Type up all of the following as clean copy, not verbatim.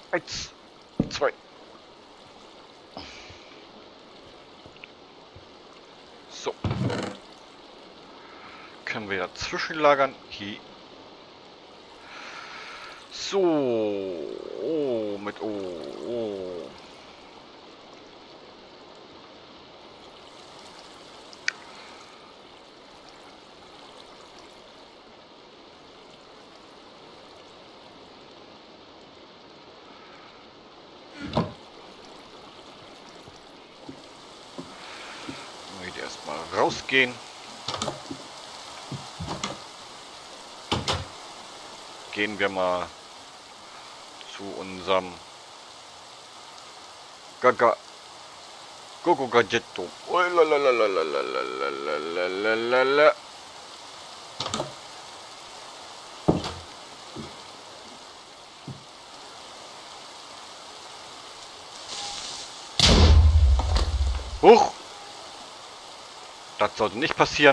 Eins, zwei. So. Können wir dazwischen lagern. Hier. So. Oh, mit O. Oh. Wieder erstmal rausgehen. Gehen wir mal zu unserem Gaga Gogo Gadgetto. Huch! Das sollte nicht passieren.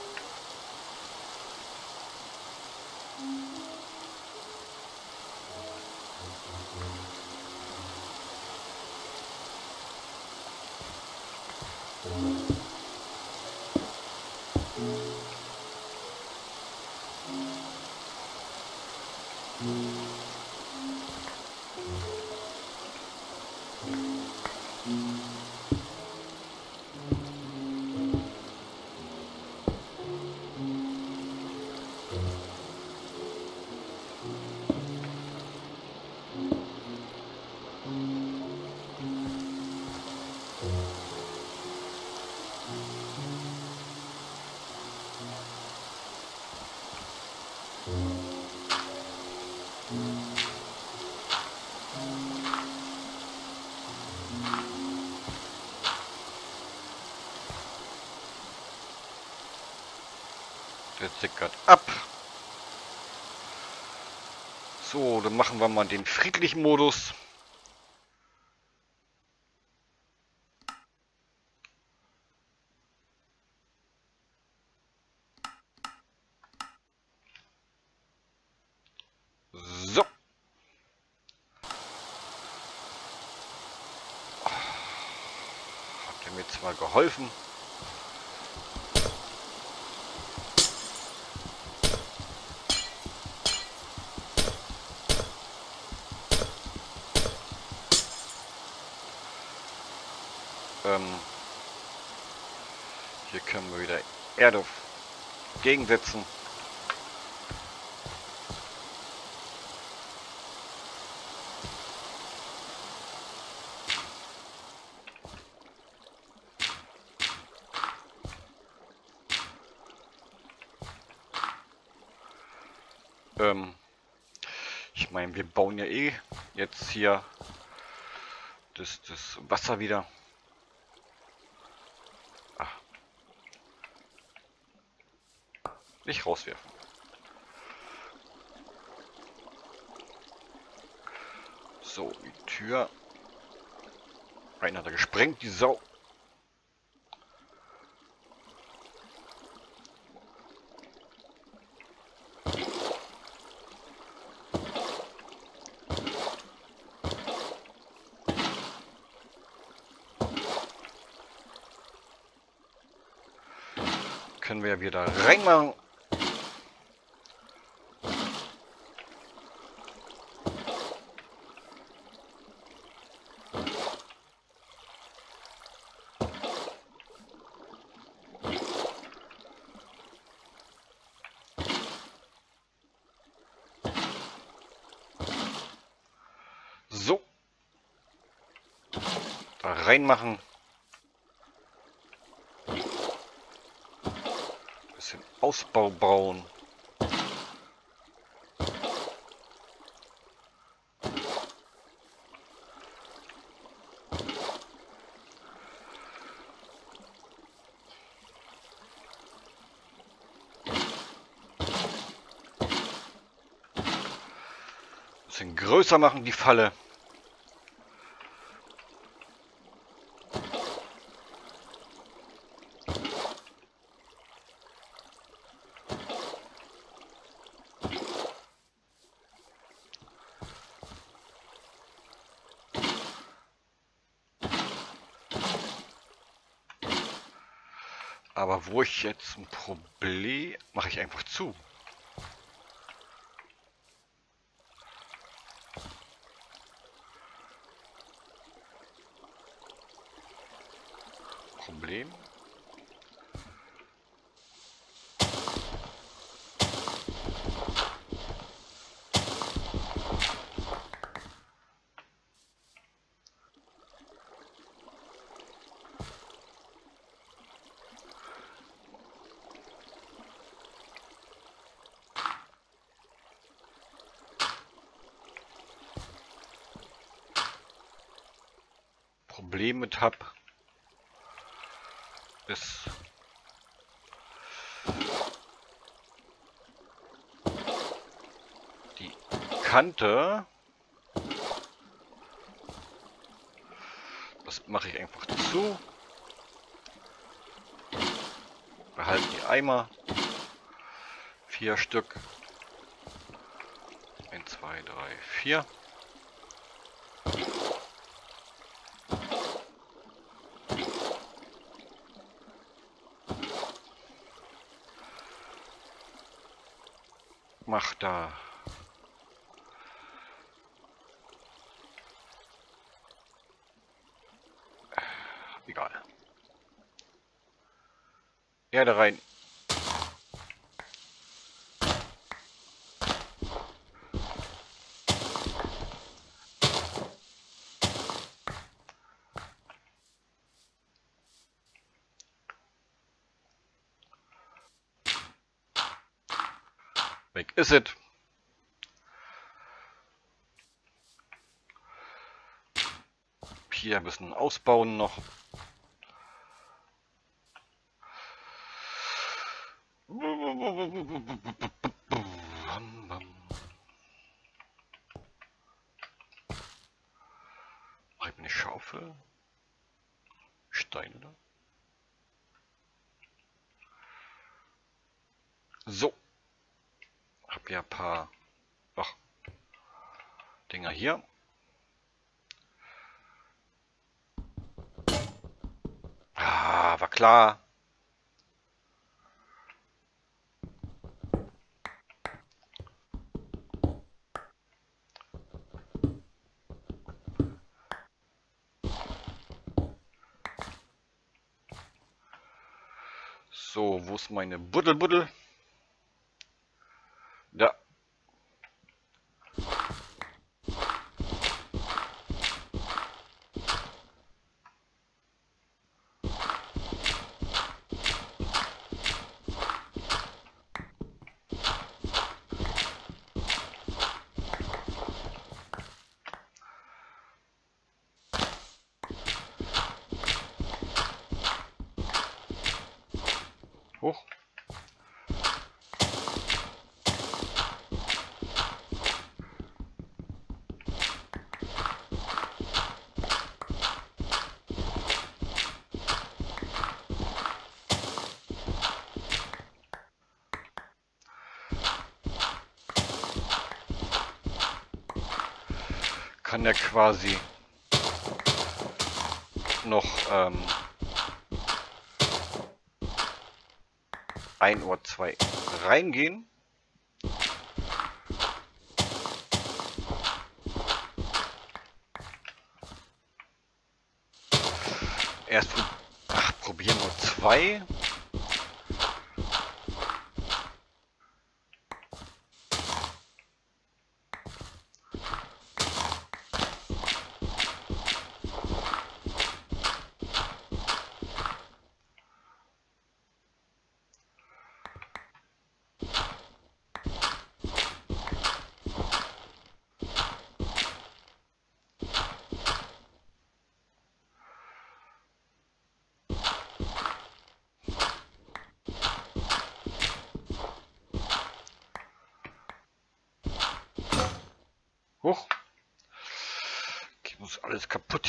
Der zickert ab. So, dann machen wir mal den friedlichen Modus. So. Hat er mir zwar geholfen. Hier können wir wieder Erde gegensetzen. Ich meine, wir bauen ja eh jetzt hier das Wasser wieder. Nicht rauswerfen. So, die Tür. Einer hat er gesprengt, die Sau. Können wir wieder reinmachen. So. Da reinmachen. Bisschen Ausbau bauen. Bisschen größer machen die Falle. Aber wo ich jetzt ein Problem... Mache ich einfach zu. Problem. Problem mit hab, ist die Kante. Das mache ich einfach zu. Behalte die Eimer. 4 Stück. 1, 2, 3, 4. Mach da egal. Erde rein. Weg ist es. Hier ein bisschen ausbauen noch. Mach ich mir eine Schaufel? Steine da? So. Hab ja ein paar Dinger hier. Ah, war klar. So, wo ist meine Buddel? Da. Hoch. Kann er quasi noch 1 oder 2 reingehen. Erst probieren nur 2. Hoch. Okay, muss alles kaputt.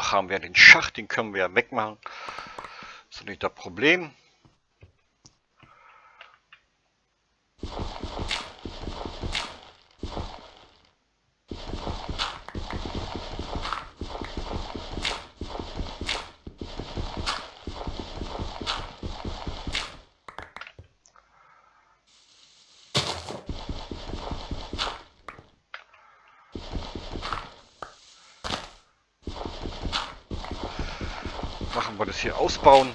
Ach, haben wir den Schacht, den können wir ja wegmachen. Das ist nicht das Problem. Machen wir das hier ausbauen.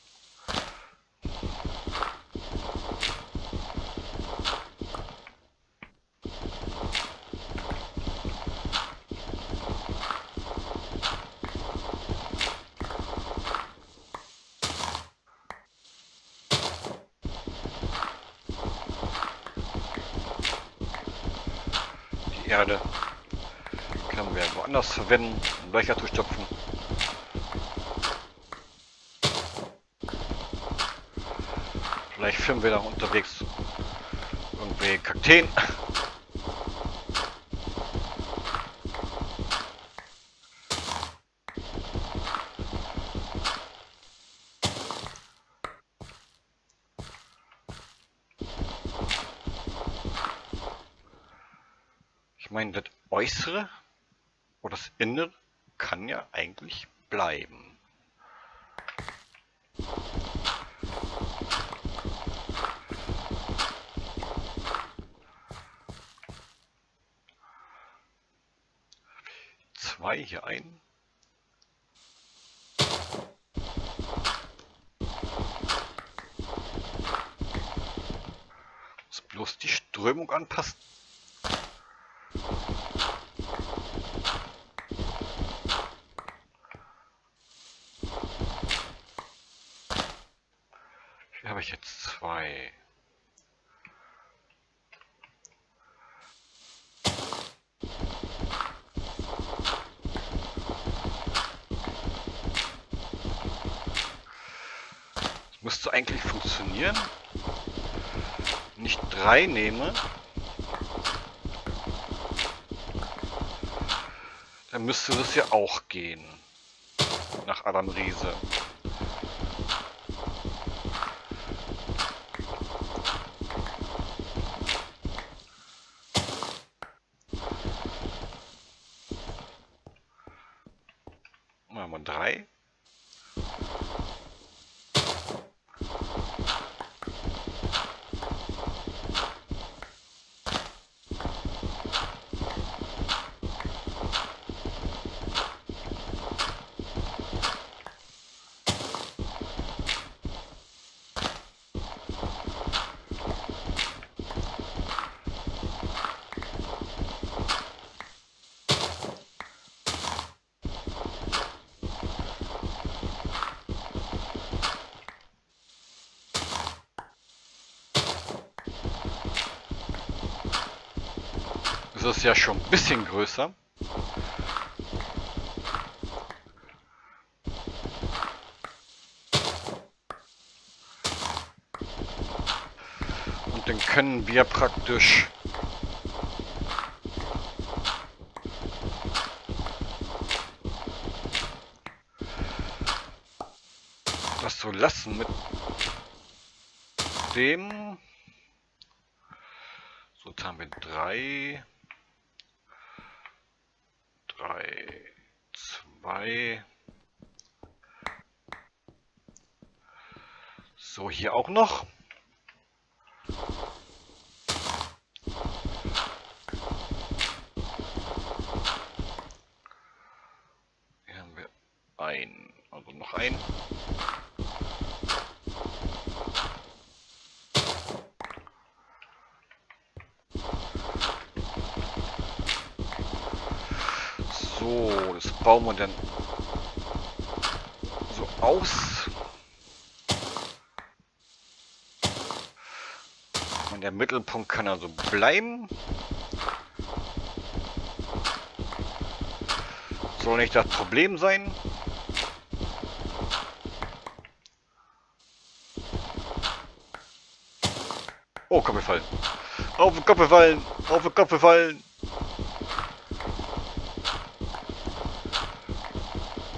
Die Erde können wir woanders verwenden, um Löcher zu stopfen. Vielleicht finden wir da unterwegs irgendwelche Kakteen. Ich meine, das Äußere oder das Innere kann ja eigentlich bleiben. Zwei hier ein. Muss bloß die Strömung anpassen. Hier habe ich jetzt zwei. Müsste eigentlich funktionieren. Wenn ich 3 nehme, dann müsste das ja auch gehen. Nach Adam Riese. Machen wir 3. Das ist ja schon ein bisschen größer. Und dann können wir praktisch das so lassen mit dem. So, jetzt haben wir 3, 2. So, hier auch noch. Hier haben wir also noch ein. So, das bauen wir dann so aus. Und der Mittelpunkt kann also bleiben. Soll nicht das Problem sein. Oh, Kopf gefallen. Auf den Kopf gefallen. Auf den Kopf gefallen.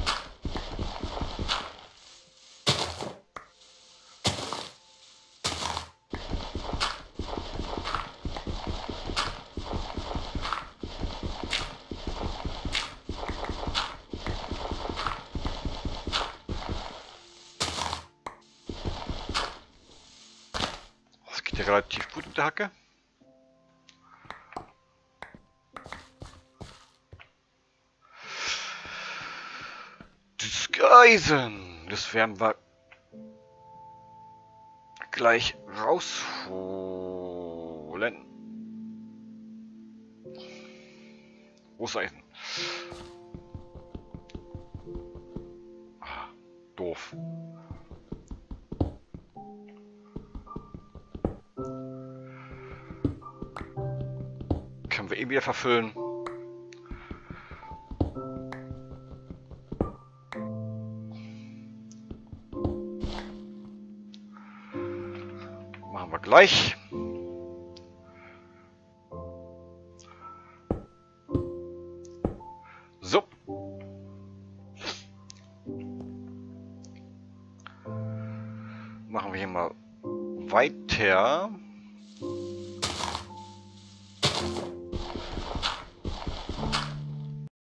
hier relativ gut mit der Hacke. Disguisen! Das werden wir gleich rausholen. Großeisen. Doof. Können wir eben wieder verfüllen. Machen wir gleich. So. Machen wir hier mal weiter.